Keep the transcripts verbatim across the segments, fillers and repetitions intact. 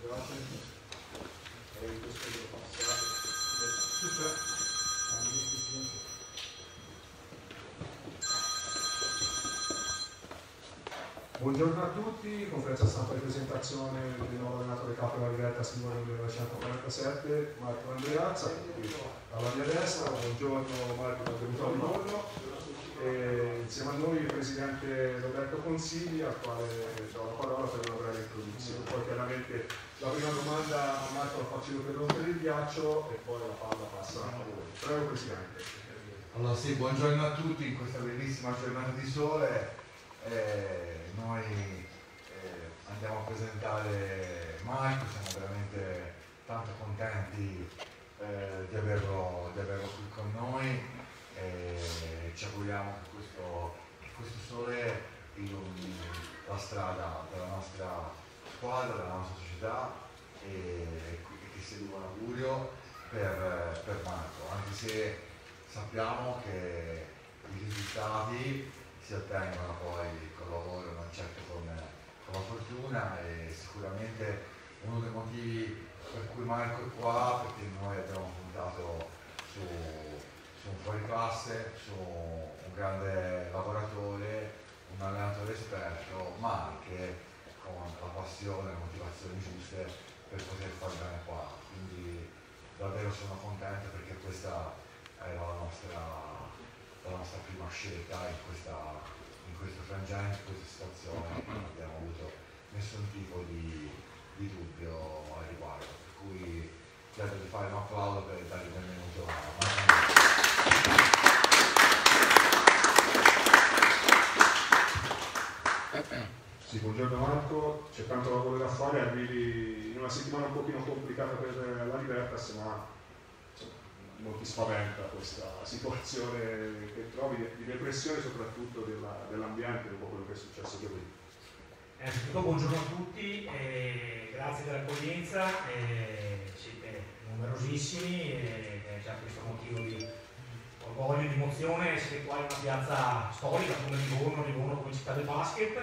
Buongiorno a tutti, conferenza stampa di presentazione del nuovo allenatore capo della Libertas numero millenovecentoquarantasette, Marco Andreazza, alla mia destra. Buongiorno Marco, benvenuto a Livorno. E insieme a noi il presidente Roberto Consigli, al quale do la parola per una breve introduzione. Poi chiaramente la prima domanda a Marco la faccio io per rompere il ghiaccio e poi la palla passa a voi. Prego Presidente. Allora sì, buongiorno a tutti in questa bellissima giornata di sole. Eh, noi eh, andiamo a presentare Marco, siamo veramente tanto contenti eh, di, averlo, di averlo qui con noi e ci auguriamo che questo, che questo sole illumini la strada della nostra squadra, della nostra società e, e che sia un buon augurio per, per Marco, anche se sappiamo che i risultati si ottengono poi col lavoro, non certo con, con la fortuna, e sicuramente uno dei motivi per cui Marco è qua, perché noi abbiamo puntato su, su un fuoriclasse, su un grande lavoratore, un allenatore esperto, ma anche con la passione e le motivazioni giuste per poter far bene qua. Quindi davvero sono contento perché questa è la nostra la nostra prima scelta in, questa, in questo frangente, in questa situazione, non abbiamo avuto nessun tipo di, di dubbio al riguardo, per cui chiedo di fare un applauso per dare il benvenuto a Marco. Sì, buongiorno Marco, c'è tanto lavoro da fare, arrivi in una settimana un pochino complicata per la Libertas, ma non ti spaventa questa situazione che trovi di depressione, soprattutto dell'ambiente dopo quello che è successo qui? Innanzitutto buongiorno a tutti, eh, grazie dell'accoglienza, eh, siete numerosissimi e è già questo motivo di orgoglio e di emozione essere qua in una piazza storica come Livorno, Livorno come città del basket.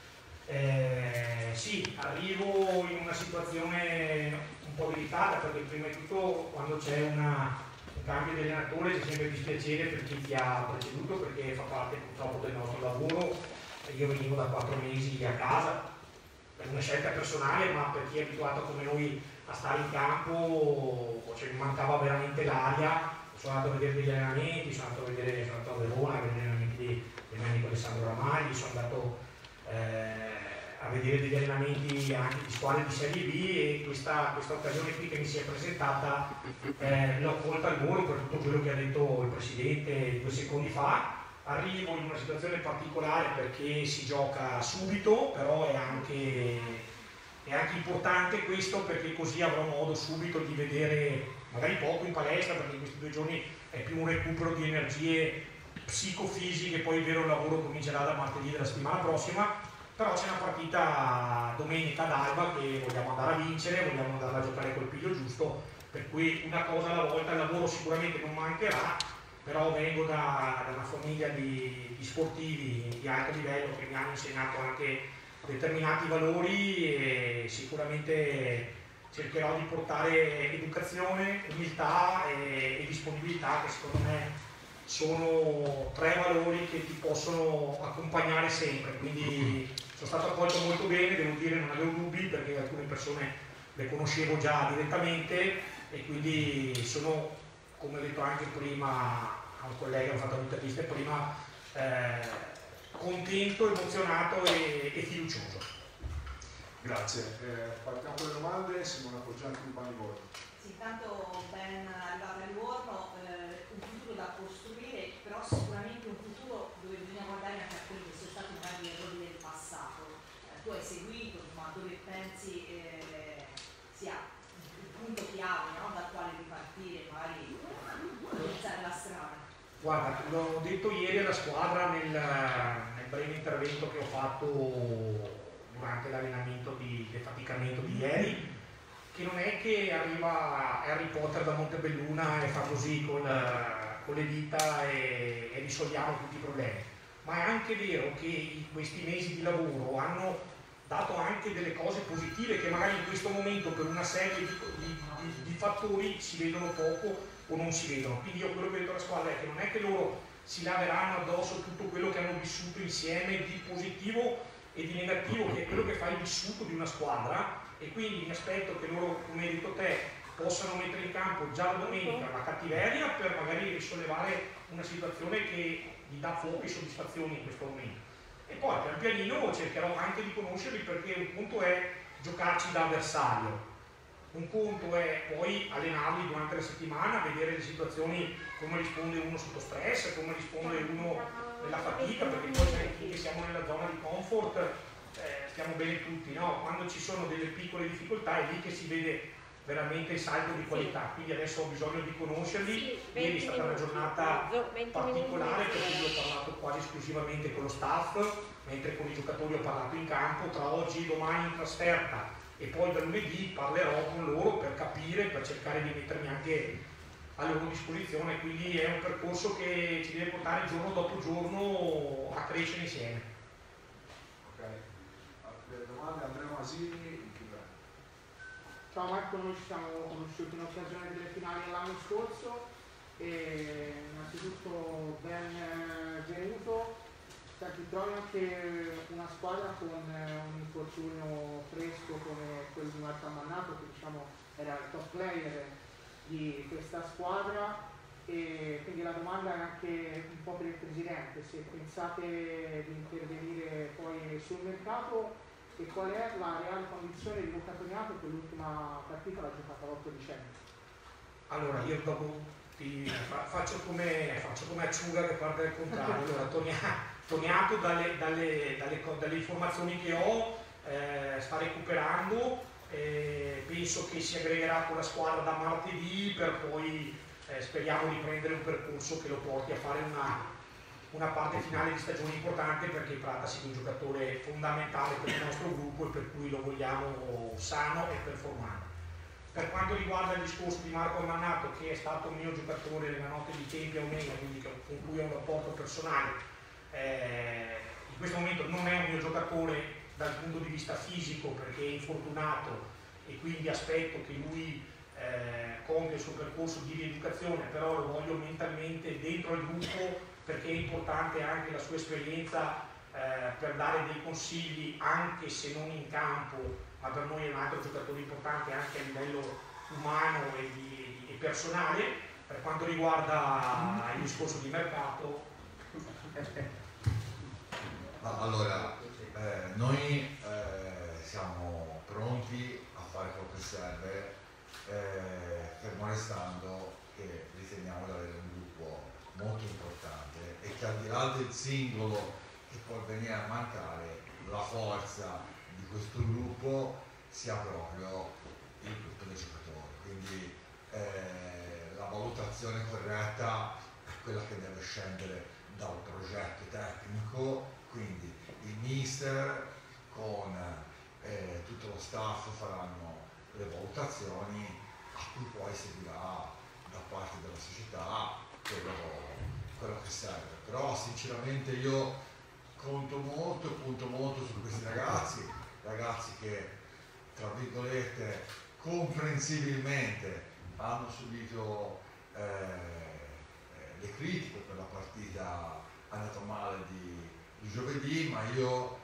Eh, sì, arrivo in una situazione un po' delicata perché prima di tutto quando c'è una cambio di allenatore c'è sempre dispiacere per chi ti ha preceduto, perché fa parte purtroppo del nostro lavoro. Io venivo da quattro mesi a casa per una scelta personale, ma per chi è abituato come noi a stare in campo, cioè, mi mancava veramente l'aria. Sono andato a vedere degli allenamenti, sono andato a vedere, sono andato a Verona a vedere gli allenamenti di, del mio amico Alessandro Ramagli, sono andato eh, a vedere degli allenamenti anche di squadre di Serie B, e questa, questa occasione qui che mi si è presentata eh, l'ho colta al volo per tutto quello che ha detto il Presidente due secondi fa. Arrivo in una situazione particolare perché si gioca subito, però è anche, è anche importante questo, perché così avrò modo subito di vedere, magari poco in palestra, perché in questi due giorni è più un recupero di energie psicofisiche, poi il vero lavoro comincerà da martedì della settimana prossima. Però c'è una partita domenica ad Alba che vogliamo andare a vincere, vogliamo andare a giocare col piglio giusto, per cui una cosa alla volta. Il lavoro sicuramente non mancherà, però vengo da, da una famiglia di, di sportivi di alto livello che mi hanno insegnato anche determinati valori, e sicuramente cercherò di portare educazione, umiltà e, e disponibilità, che secondo me sono tre valori che ti possono accompagnare sempre. Quindi sono stato accolto molto bene, devo dire, non avevo dubbi perché alcune persone le conoscevo già direttamente, e quindi sono, come ho detto anche prima a un collega che ho fatto l'intervista prima, eh, contento, emozionato e, e fiducioso. Grazie. Eh, partiamo con le domande. Simona Poggianti di Livorno. Sì, intanto ben arrivata a Livorno, eh, un futuro da costruire, però sicuramente un futuro dove bisogna guardare anche a quelli che sono stati magari errori del passato. Eh, tu hai seguito, ma dove pensi eh, sia il punto chiave, no? Dal quale ripartire, magari iniziare la strada? Guarda, l'ho detto ieri alla squadra nel, nel breve intervento che ho fatto durante l'allenamento di defaticamento di ieri, che non è che arriva Harry Potter da Montebelluna e fa così con, con le dita e, e risolviamo tutti i problemi, ma è anche vero che questi mesi di lavoro hanno dato anche delle cose positive che magari in questo momento per una serie di, di, di, di fattori si vedono poco o non si vedono. Quindi io quello che vedo alla squadra è che non è che loro si laveranno addosso tutto quello che hanno vissuto insieme di positivo e di negativo, che è quello che fa il vissuto di una squadra, e quindi mi aspetto che loro, come hai detto te, possano mettere in campo già la domenica la cattiveria per magari risollevare una situazione che gli dà poche soddisfazioni in questo momento. E poi pian pianino cercherò anche di conoscerli, perché un conto è giocarci da avversario, un conto è poi allenarli durante la settimana, vedere le situazioni, come risponde uno sotto stress, come risponde uno nella fatica, perché poi finché siamo nella zona di comfort eh, stiamo bene tutti, no? Quando ci sono delle piccole difficoltà è lì che si vede veramente il salto di qualità, quindi adesso ho bisogno di conoscerli. Ieri è stata una giornata particolare perché io ho parlato quasi esclusivamente con lo staff, mentre con i giocatori ho parlato in campo. Tra oggi e domani in trasferta e poi da lunedì parlerò con loro per capire, per cercare di mettermi anche a loro disposizione, quindi è un percorso che ci deve portare giorno dopo giorno a crescere insieme. Ok, altre domande? Andrea Masini. Ciao Marco, noi ci siamo conosciuti in occasione delle finali l'anno scorso e innanzitutto ben venuto. Senti, trovi anche una squadra con un infortunio fresco come quello di Marco Ammannato, che diciamo era il top player di questa squadra, e quindi la domanda è anche un po' per il Presidente, se pensate di intervenire poi sul mercato e qual è la reale condizione di Luca Toniato, che l'ultima partita l'ha giocata l'otto dicembre. Allora, io dopo ti fa, faccio come faccio come Acciuga che parte al contrario. Allora, Toniato, Toniato dalle, dalle, dalle, dalle informazioni che ho eh, sta recuperando, eh, penso che si aggregherà con la squadra da martedì per poi eh, speriamo di prendere un percorso che lo porti a fare una una parte finale di stagione importante, perché Pratasi è un giocatore fondamentale per il nostro gruppo e per cui lo vogliamo sano e performante. Per quanto riguarda il discorso di Marco Ammannato, che è stato un mio giocatore nella notte di tempi a Omega, quindi con cui ho un rapporto personale, eh, in questo momento non è un mio giocatore dal punto di vista fisico perché è infortunato e quindi aspetto che lui eh, compia il suo percorso di rieducazione, però lo voglio mentalmente dentro il gruppo perché è importante anche la sua esperienza eh, per dare dei consigli, anche se non in campo, ma per noi è un altro giocatore importante anche a livello umano e, di, e personale. Per quanto riguarda il discorso di mercato, allora eh, noi eh, siamo pronti a fare quello che serve, eh, fermo restando che riteniamo di avere un gruppo molto importante e che al di là del singolo che può venire a mancare, la forza di questo gruppo sia proprio il gruppo dei giocatori. Quindi eh, la valutazione corretta è quella che deve scendere dal progetto tecnico, quindi il mister con eh, tutto lo staff faranno le valutazioni a cui poi seguirà da parte della società quello, quello che serve. Però sinceramente io conto molto, punto molto su questi ragazzi, ragazzi che tra virgolette comprensibilmente hanno subito eh, le critiche per la partita andata male di, di giovedì, ma io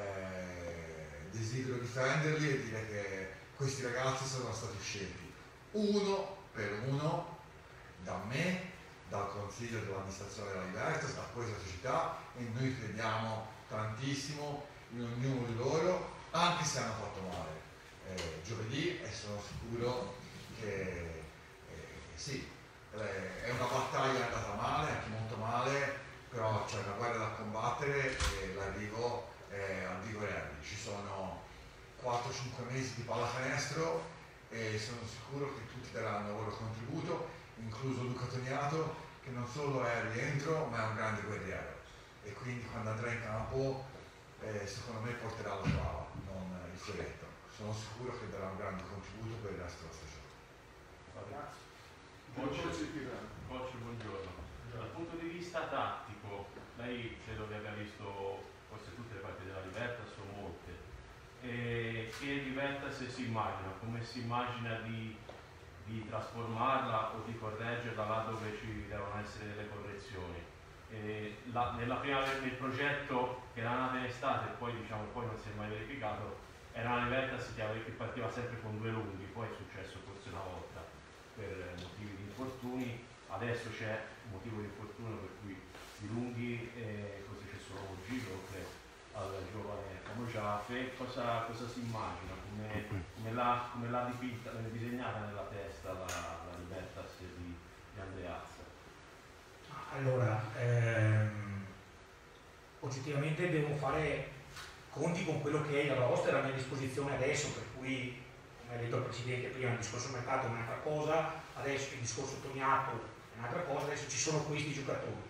eh, desidero difenderli e dire che questi ragazzi sono stati scelti uno per uno da me, dal consiglio dell'amministrazione della Libertas, da questa società, e noi crediamo tantissimo in ognuno di loro, anche se hanno fatto male eh, giovedì, e sono sicuro che eh, sì, eh, è una battaglia andata male, anche molto male, però c'è una guerra da combattere e l'arrivo è al vigore. Ci sono quattro cinque mesi di pallacanestro e sono sicuro che tutti daranno il loro contributo, incluso Luca Toniato, che non solo è al rientro ma è un grande guerriero, e quindi quando andrà in campo eh, secondo me porterà la brava, non il fioretto. Sono sicuro che darà un grande contributo per il resto della stagione. Grazie. Coach, buongiorno. Dal punto di vista tattico, lei credo che abbia visto forse tutte le partite della Libertas o molte. e che Libertas si immagina, come si immagina di, di trasformarla o di correggerla là dove ci devono essere delle correzioni. E la, nella prima, nel progetto che era nato in estate e poi, diciamo, poi non si è mai verificato, era una Libertas che partiva sempre con due lunghi, poi è successo forse una volta per motivi di infortuni, adesso c'è un motivo di infortunio per cui i lunghi, eh, così c'è solo un giro oltre al giovane Camogiafe. Cosa, cosa si immagina, come, come l'ha, come l'ha dipinta, disegnata nella testa la, la Libertas di, di Andreazza? Allora, ehm, oggettivamente devo fare conti con quello che è il roster a mia disposizione adesso, per cui, come ha detto il Presidente prima, il discorso mercato è un'altra cosa, adesso il discorso Toniato è un'altra cosa, adesso ci sono questi giocatori.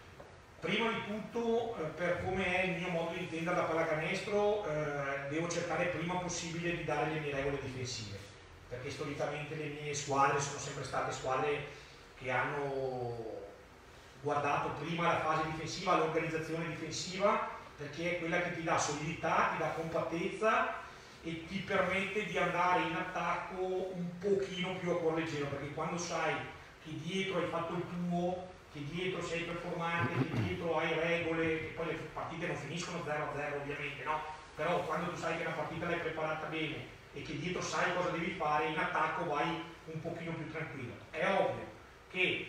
Prima di tutto, eh, per come è il mio modo di intendere la pallacanestro, eh, devo cercare il prima possibile di dare le mie regole difensive, perché storicamente le mie squadre sono sempre state squadre che hanno guardato prima la fase difensiva, l'organizzazione difensiva, perché è quella che ti dà solidità, ti dà compattezza e ti permette di andare in attacco un pochino più a cuor leggero, perché quando sai che dietro hai fatto il tuo, che dietro sei performante, che dietro hai regole, che poi le partite non finiscono zero a zero ovviamente, no? Però quando tu sai che una partita l'hai preparata bene e che dietro sai cosa devi fare, in attacco vai un pochino più tranquillo. È ovvio che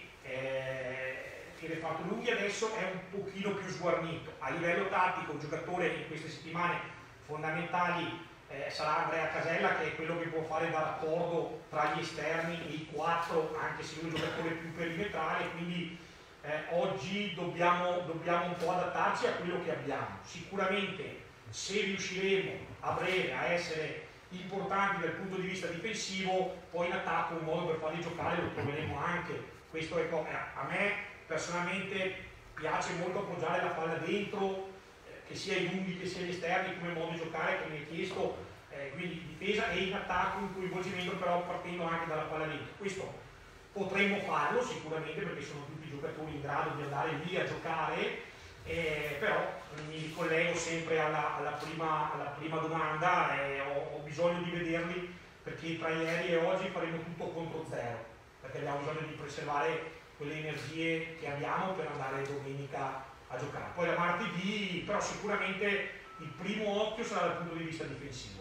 eh, il reparto lunghi adesso è un pochino più sguarnito. A livello tattico un giocatore in queste settimane fondamentali eh, sarà Andrea Casella, che è quello che può fare da raccordo tra gli esterni e i quattro, anche se lui è un giocatore più perimetrale, quindi eh, oggi dobbiamo, dobbiamo un po' adattarci a quello che abbiamo. Sicuramente se riusciremo a breve a essere importanti dal punto di vista difensivo, poi in attacco un modo per farli giocare lo troveremo anche. Questo è, a me personalmente piace molto appoggiare la palla dentro, eh, che sia i lunghi che sia gli esterni, come modo di giocare che mi hai chiesto, eh, quindi difesa e in attacco, in coinvolgimento però partendo anche dalla palla dentro. Questo potremmo farlo sicuramente perché sono tutti giocatori in grado di andare lì a giocare, eh, però mi ricollego sempre alla, alla, prima, alla prima domanda e ho, ho bisogno di vederli, perché tra ieri e oggi faremo tutto contro zero, perché abbiamo bisogno di preservare quelle energie che abbiamo per andare domenica a giocare. Poi da martedì, però sicuramente il primo occhio sarà dal punto di vista difensivo.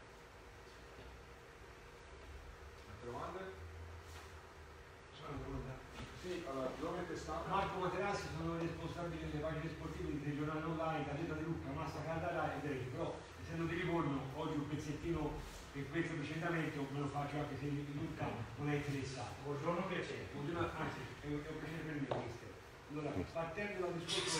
Altre domande? Sì, allora, nome e testata. Marco Materassi, sono responsabile delle pagine sportive di Regionale Online, Gazzetta di Lucca, Massa Caldara e Drake, però essendo di Livorno oggi un pezzettino che questo avvicendamento me lo faccio anche se il Lucca non è interessato. Buongiorno, piacere. Buongiorno, anzi, è un, è un piacere per me questo. Allora, partendo dal discorso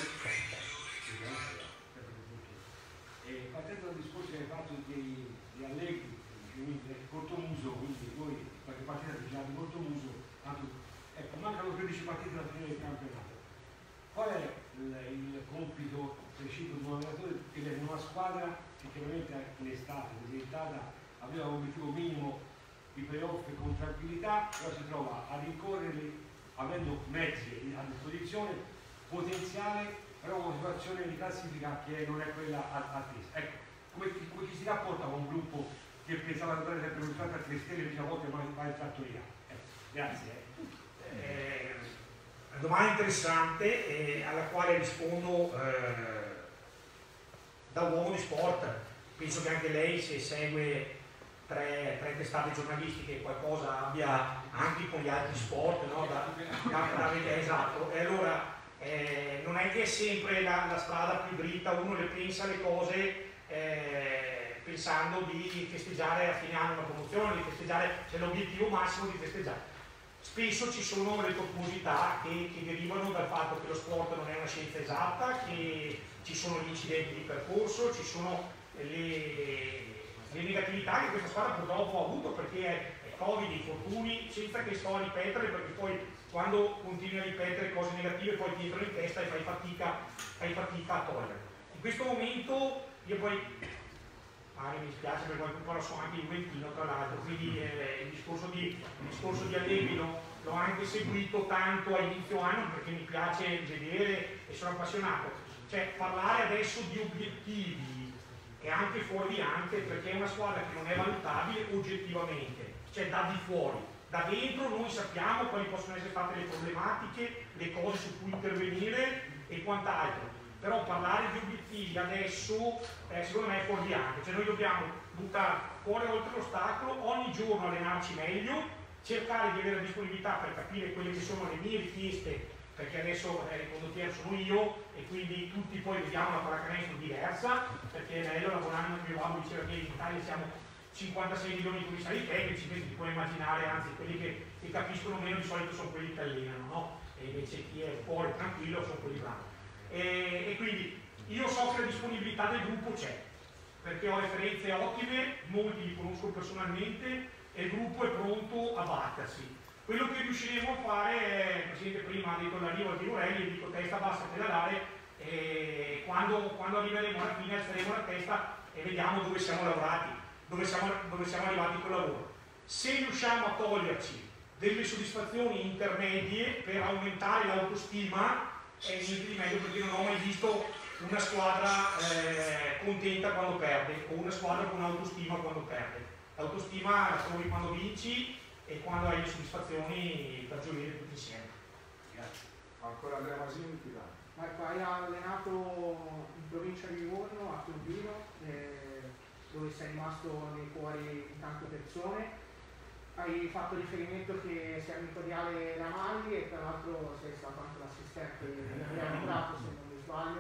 eh, partendo dal discorso che hai fatto dei, di Allegri, quindi Portomuso, quindi voi qualche partita diciamo di Portomuso, tanto, ecco, mancano tredici partite alla fine del campionato. Qual è il, il compito preciso di un allenatore che è una squadra che chiaramente in estate presentata aveva un obiettivo minimo di playoff con tranquillità, però si trova a rincorrerli avendo mezzi a disposizione, potenziale, però una situazione di classifica che non è quella attesa. Ecco, come, come ci si rapporta con un gruppo che pensava di andare sempre per a tre stelle, dice a volte ma va in trattoria. Ecco, grazie. Eh, una domanda interessante eh, alla quale rispondo eh, da uomo di sport. Penso che anche lei, se segue tre, tre testate giornalistiche, qualcosa abbia anche con gli altri sport, no? da, da, da vedere, esatto. E allora eh, non è che è sempre la, la strada più dritta, uno le pensa le cose eh, pensando di festeggiare a fine anno una promozione, di festeggiare, c'è l'obiettivo massimo di festeggiare. Spesso ci sono le tortuosità che, che derivano dal fatto che lo sport non è una scienza esatta, che ci sono gli incidenti di percorso, ci sono le, le negatività che questa squadra purtroppo ha avuto, perché è, è Covid, infortuni, senza che sto a ripetere, perché poi quando continui a ripetere cose negative poi ti entrano in testa e fai fatica, fai fatica a togliere. In questo momento io poi, ah, mi dispiace perché qualcuno sono anche juventino tra l'altro, quindi eh, il discorso di, il discorso di Allegri l'ho anche seguito tanto a inizio anno perché mi piace vedere e sono appassionato. Cioè parlare adesso di obiettivi e anche fuori anche, perché è una squadra che non è valutabile oggettivamente, cioè da di fuori. Da dentro noi sappiamo quali possono essere state le problematiche, le cose su cui intervenire e quant'altro, però parlare di obiettivi adesso eh, secondo me è fuori anche, cioè noi dobbiamo buttare fuori oltre l'ostacolo, ogni giorno allenarci meglio, cercare di avere la disponibilità per capire quelle che sono le mie richieste, perché adesso eh, il condottiero sono io e quindi tutti poi vediamo una pallacanestro diversa, perché è bello lavorare, mio babbo diceva che in Italia siamo cinquantasei milioni di commissari tecnici, quindi ti puoi immaginare, anzi quelli che, che capiscono meno di solito sono quelli che allenano, no? E invece chi è fuori tranquillo sono quelli bravi. E, e quindi io so che la disponibilità del gruppo c'è, perché ho referenze ottime, molti li conosco personalmente e il gruppo è pronto a battersi. Quello che riusciremo a fare è, il Presidente prima ha detto l'arrivo al Tirorelli, e dico testa bassa a pedalare, e quando, quando arriveremo alla fine alzeremo la testa e vediamo dove siamo lavorati, dove siamo, dove siamo arrivati col lavoro. Se riusciamo a toglierci delle soddisfazioni intermedie per aumentare l'autostima, è niente di meglio, perché non ho mai visto una squadra eh, contenta quando perde o una squadra con autostima quando perde. L'autostima la trovi quando vinci e quando hai le soddisfazioni per gioire tutti insieme. Grazie. Ancora Andrea Masini, ti dà. Marco, hai allenato in provincia di Livorno, a Piombino, eh, dove sei rimasto nei cuori di tante persone. Hai fatto riferimento che sei amico di Ale Ramalli e tra l'altro sei stato anche l'assistente di Adriano Prato, se non mi sbaglio.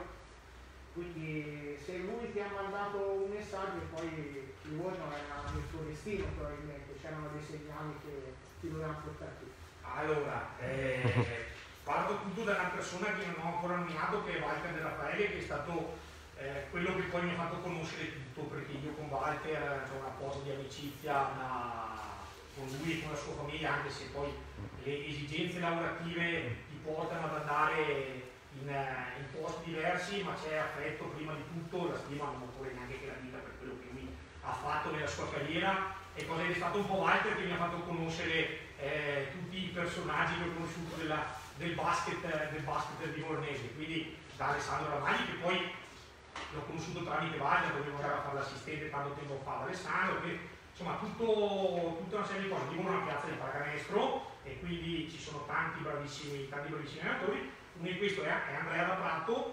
Quindi se lui ti ha mandato un messaggio e poi Livorno era nel tuo destino probabilmente, c'erano dei segnali che ti dovevano portare qui. Allora, eh, parto tutto da una persona che non ho ancora nominato, che è Walter De Raffaele, che è stato eh, quello che poi mi ha fatto conoscere tutto, perché io con Walter ho un rapporto di amicizia da, con lui e con la sua famiglia, anche se poi le esigenze lavorative ti portano ad andare in, in posti diversi, ma c'è affetto prima di tutto, la stima non occorre neanche che la vita per quello che lui ha fatto nella sua carriera, e poi è stato un po' Walter che mi ha fatto conoscere eh, tutti i personaggi che ho conosciuto della, del basket del basket livornese, quindi da Alessandro Ramalli, che poi l'ho conosciuto tramite Walter, dovevo andare a fare l'assistente tanto tempo fa ad Alessandro, che, insomma tutto, tutta una serie di cose. Livorno è una piazza di pallacanestro e quindi ci sono tanti bravissimi, tanti bravissimi allenatori. Uno di questi è, è Andrea da Prato,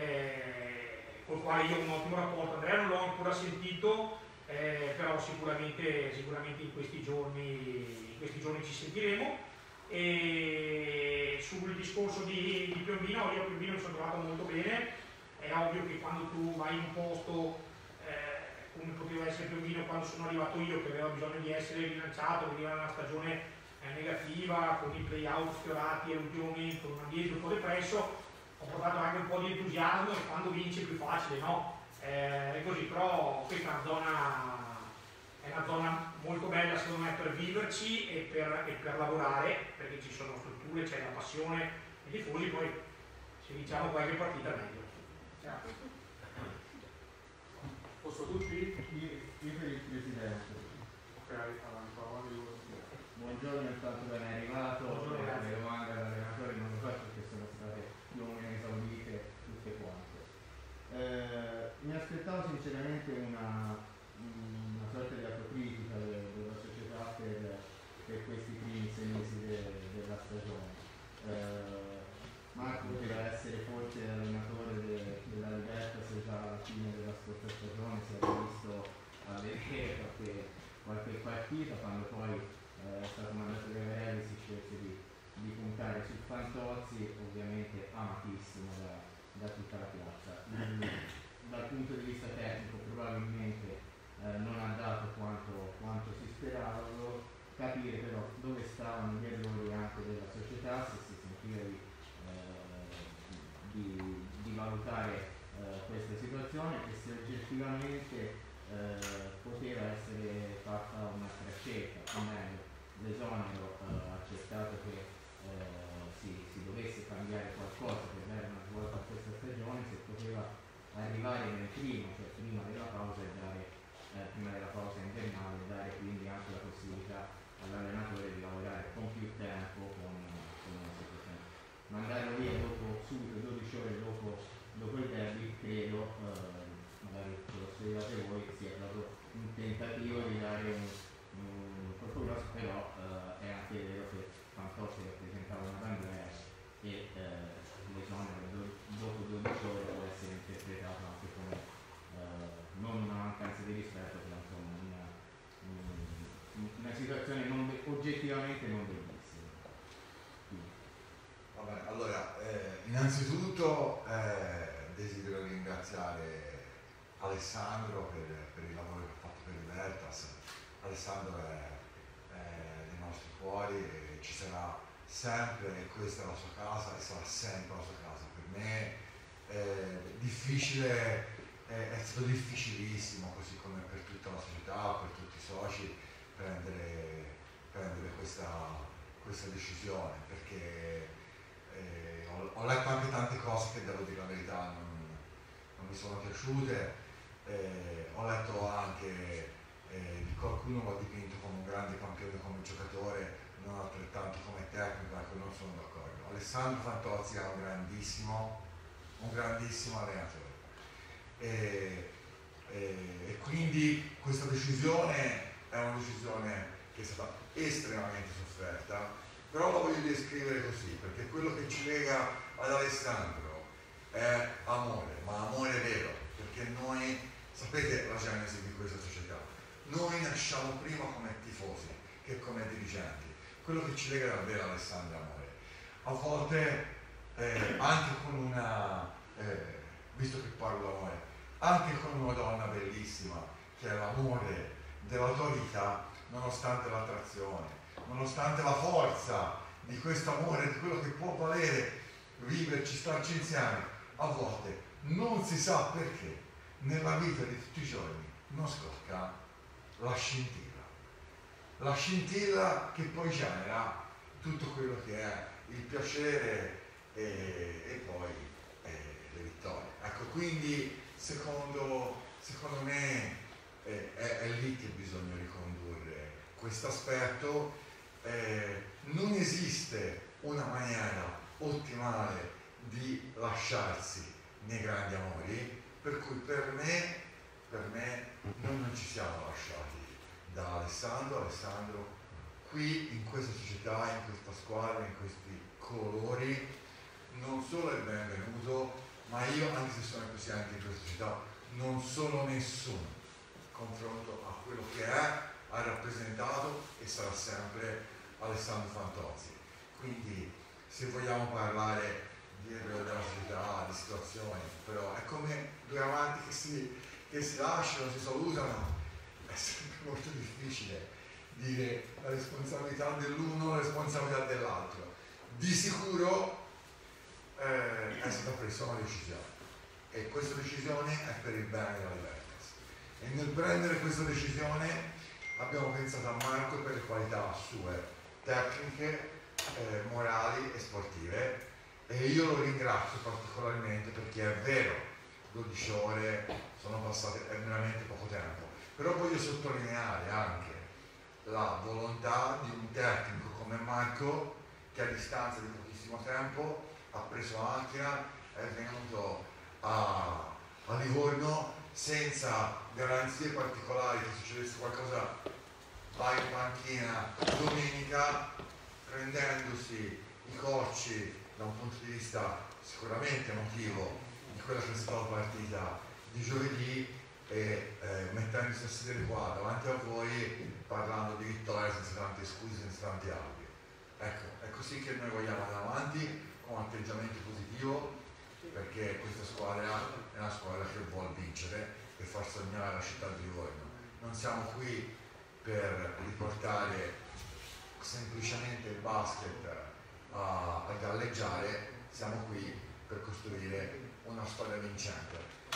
eh, col quale io ho un ottimo rapporto. Andrea non l'ho ancora sentito, eh, però sicuramente, sicuramente in, questi giorni, in questi giorni ci sentiremo. E sul discorso di, di Piombino, io a Piombino mi sono trovato molto bene. È ovvio che quando tu vai in un posto eh, come poteva essere Piombino quando sono arrivato io, che aveva bisogno di essere rilanciato, veniva da una stagione negativa, con i play-out sfiorati all'ultimo momento, un ambiente un po' depresso, ho provato anche un po' di entusiasmo e quando vince è più facile, no? Eh, è così, però questa è una zona, è una zona molto bella secondo me per viverci e per, e per lavorare, perché ci sono strutture, c'è la passione e i tifosi, poi se diciamo qualche partita meglio. Posso tutti? Io per il Presidente. Ok, avanti, avanti. Buongiorno, intanto ben arrivato. Buongiorno, le domande all'allenatore non lo so perché sono state più o meno esaudite tutte quante. Eh, mi aspettavo sinceramente una, una sorta di autocritica de, della società per, per questi primi sei mesi de, della stagione. Eh, Marco poteva essere forse allenatore de, della Libertà se già alla fine della scorsa stagione si era visto a vedere qualche, qualche partita, quando poi eh, è stato mandato Gavarelli si scelse di, di puntare su Fantozzi, ovviamente amatissimo da, da tutta la piazza. Mm, dal punto di vista tecnico probabilmente eh, non ha dato quanto, quanto si sperava, volevo capire però dove stavano gli errori anche della società, se si sentiva di Di, di valutare eh, questa situazione e se oggettivamente eh, poteva essere fatta un'altra scelta, o meglio l'esonero eh, accettato che eh, si, si dovesse cambiare qualcosa per dare una svolta a questa stagione, se poteva arrivare nel primo, cioè prima della pausa e dare eh, prima della pausa invernale, dare quindi anche la possibilità all'allenatore di lavorare con più tempo con, con una situazione. Mandarlo via dopo, subito dodici ore dopo, dopo il derby, credo, eh, magari lo spiegate voi, dare un, un colpo grosso, però eh, è anche vero che Fantozzi rappresentava una bandiera e eh, l'esonero do, dopo dodici ore può essere interpretato anche come eh, non una mancanza di rispetto, ma insomma una, una situazione non be- oggettivamente non bellissima. Quindi. Vabbè, allora, eh, innanzitutto eh, desidero ringraziare Alessandro per, per il lavoro che ha fatto per il Veritas. Alessandro è, è nei nostri cuori e ci sarà sempre, e questa è la sua casa e sarà sempre la sua casa. Per me è difficile, è, è stato difficilissimo, così come per tutta la società, per tutti i soci, prendere, prendere questa, questa decisione, perché eh, ho, ho letto anche tante cose che, devo dire la verità, non, non mi sono piaciute. Eh, ho letto anche eh, di qualcuno l'ha dipinto come un grande campione come giocatore, non altrettanto come tecnico, ecco, non sono d'accordo. Alessandro Fantozzi è un grandissimo, un grandissimo allenatore e, e, e quindi questa decisione è una decisione che è stata estremamente sofferta, però la voglio descrivere così, perché quello che ci lega ad Alessandro è amore, ma amore vero, perché noi, sapete la genesi di questa società, noi nasciamo prima come tifosi che come dirigenti. Quello che ci lega davvero, Alessandro, è amore. A volte eh, anche con una, eh, visto che parlo d'amore, anche con una donna bellissima che è l'amore della tua vita, nonostante l'attrazione, nonostante la forza di questo amore, di quello che può valere viverci, starci insieme, a volte non si sa perché nella vita di tutti i giorni non scocca la scintilla. La scintilla che poi genera tutto quello che è il piacere e, e poi eh, le vittorie. Ecco, quindi secondo, secondo me eh, è, è lì che bisogna ricondurre questo aspetto. Eh, non esiste una maniera ottimale di lasciarsi nei grandi amori, per cui per me, per me noi non ci siamo lasciati da Alessandro. Alessandro qui in questa società, in questa squadra, in questi colori, non solo è benvenuto, ma io, anche se sono il presidente di questa società, non sono nessuno confronto a quello che è, ha rappresentato e sarà sempre Alessandro Fantozzi. Quindi se vogliamo parlare di della società, di situazioni, però è come due amanti che si, che si lasciano, si salutano, è sempre molto difficile dire la responsabilità dell'uno, la responsabilità dell'altro. Di sicuro eh, è stata presa una decisione e questa decisione è per il bene della Libertas, e nel prendere questa decisione abbiamo pensato a Marco per le qualità sue tecniche, eh, morali e sportive, e io lo ringrazio particolarmente perché è vero, dodici ore sono passate, è veramente poco tempo, però voglio sottolineare anche la volontà di un tecnico come Marco che a distanza di pochissimo tempo ha preso la macchina, è venuto a, a Livorno senza garanzie particolari che succedesse qualcosa, vai in panchina domenica prendendosi i cocci da un punto di vista sicuramente emotivo di quella che è stata la partita di giovedì e eh, mettendosi a sedere qua davanti a voi parlando di vittoria senza tante scuse, senza tanti albi. Ecco, è così che noi vogliamo andare avanti con un atteggiamento positivo, perché questa squadra è una squadra che vuole vincere e far sognare la città di Livorno. Non siamo qui per riportare semplicemente il basket a, a galleggiare, siamo qui per costruire una squadra vincente.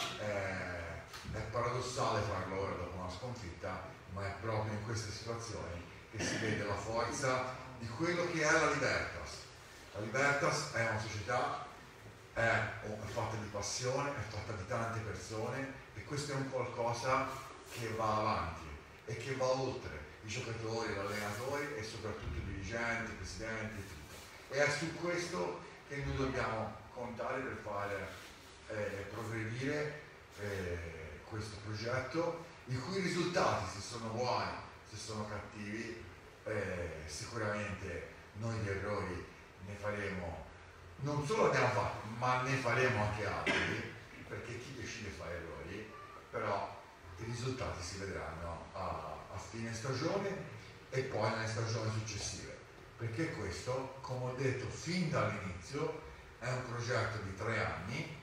Eh, è paradossale farlo ora dopo una sconfitta, ma è proprio in queste situazioni che si vede la forza di quello che è la Libertas. La Libertas è una società, è, è fatta di passione, è fatta di tante persone, e questo è un qualcosa che va avanti e che va oltre i giocatori, gli allenatori e soprattutto i dirigenti, i presidenti e tutto. E è su questo che noi dobbiamo contare per fare eh, progredire eh, questo progetto i cui risultati, se sono buoni, se sono cattivi, eh, sicuramente noi gli errori ne faremo, non solo abbiamo fatto, ma ne faremo anche altri, perché chi decide fa errori, però i risultati si vedranno a, a fine stagione e poi nelle stagioni successive, perché questo, come ho detto fin dall'inizio, è un progetto di tre anni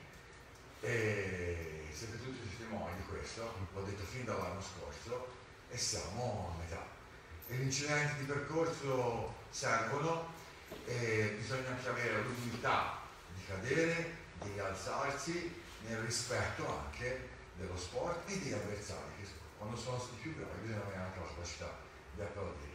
e siete tutti testimoni di questo, l'ho detto fin dall'anno scorso e siamo a metà. E gli incidenti di percorso servono e bisogna anche avere l'umiltà di cadere, di rialzarsi nel rispetto anche dello sport e degli avversari, che quando sono stati più bravi bisogna avere anche la capacità di applaudire.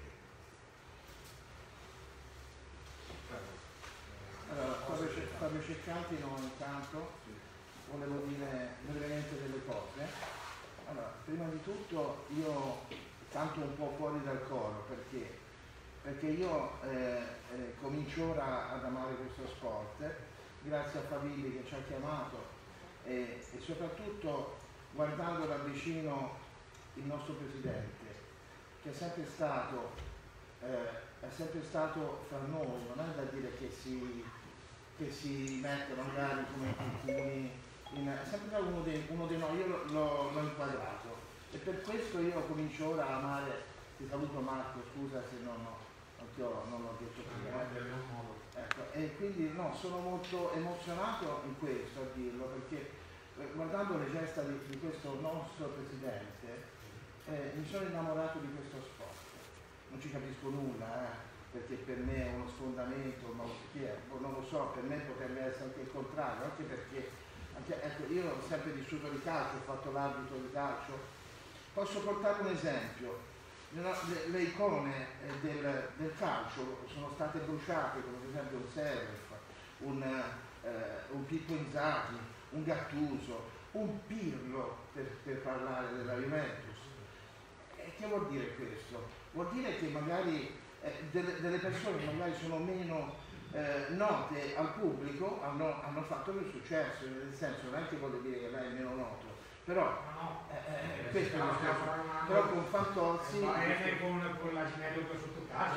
Allora, Fabio, Fabio Ceccanti, no, intanto volevo dire brevemente delle cose. Allora, prima di tutto io canto un po' fuori dal coro perché, perché io eh, eh, comincio ora ad amare questo sport grazie a Favilli che ci ha chiamato e, e soprattutto guardando da vicino il nostro presidente che è sempre stato eh, è sempre stato fra noi, non è da dire che si, che si mette magari come alcuni, in, è sempre stato uno dei, uno dei noi, io l'ho, l'ho inquadrato e per questo io comincio ora a amare, ti saluto Marco, scusa se non, ho, non, ti ho, non l'ho detto prima, ecco, e quindi no, sono molto emozionato in questo a dirlo perché eh, guardando le gesta di, di questo nostro presidente eh, mi sono innamorato di questo sport. Non ci capisco nulla, eh, perché per me è uno sfondamento, ma non lo so, per me potrebbe essere anche il contrario, anche perché anche, ecco, io ho sempre vissuto di calcio, ho fatto l'arbitro di calcio. Posso portare un esempio, le, le icone del, del calcio sono state bruciate, come per esempio un Seref, un, eh, un Pippo Inzaghi, un Gattuso, un Pirlo, per, per parlare della Juventus. E che vuol dire questo? Vuol dire che magari eh, delle, delle persone che magari sono meno eh, note al pubblico hanno, hanno fatto più successo, nel senso non è che voglio dire che lei è meno noto, però eh, eh, questo è lo stesso, però con Fantozzi con, con la Ginello per sotto casa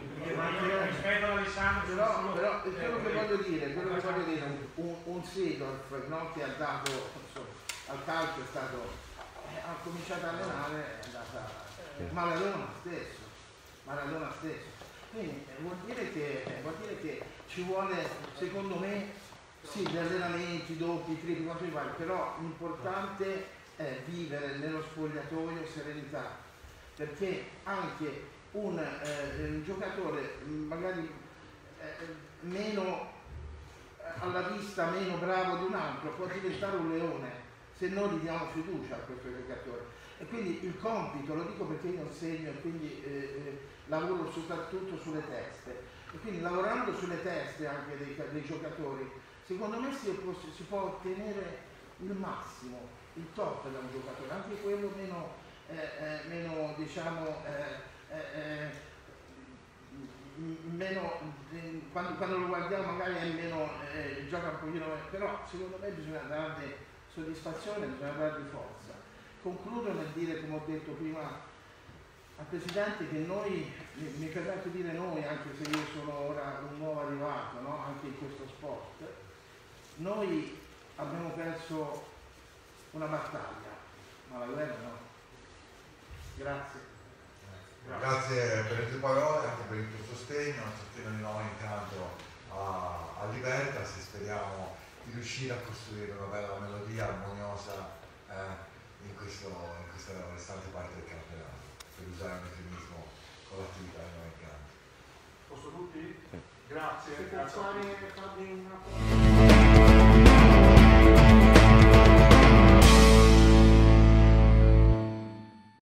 rispetto ad Alessandro, però, però quello che voglio dire, quello che voglio dire un, un Seedorf, no, che ha dato insomma, al calcio è stato eh, ha cominciato a allenare, è andata Maradona stesso, Maradona stesso. Quindi eh, vuol, dire che, eh, vuol dire che ci vuole, secondo me, sì, gli allenamenti, doppi, tripli, quanto mi pare, però l'importante è vivere nello spogliatoio serenità, perché anche un, eh, un giocatore magari eh, meno alla vista, meno bravo di un altro, può diventare un leone se noi gli diamo fiducia a questo giocatore. E quindi il compito, lo dico perché io insegno e quindi eh, eh, lavoro soprattutto sulle teste, e quindi lavorando sulle teste anche dei, dei giocatori, secondo me si può, si può ottenere il massimo, il top da un giocatore, anche quello meno, eh, eh, meno diciamo, eh, eh, meno, eh, quando, quando lo guardiamo magari è meno, eh, gioca un pochino, però secondo me bisogna dargli soddisfazione, bisogna dargli forza. Concludo nel dire, come ho detto prima al Presidente, che noi, mi permetto di dire noi, anche se io sono ora un nuovo arrivato, no? Anche in questo sport, noi abbiamo perso una battaglia, ma la guerra no. Grazie. Grazie per le tue parole, anche per il tuo sostegno, il sostegno di noi intanto a, a Libertas, e speriamo di riuscire a costruire una bella melodia armoniosa eh, in, questo, in questa restante parte del campionato, per usare un eufemismo con l'attività di noi in campo. Posso tutti? Grazie. Se può fare una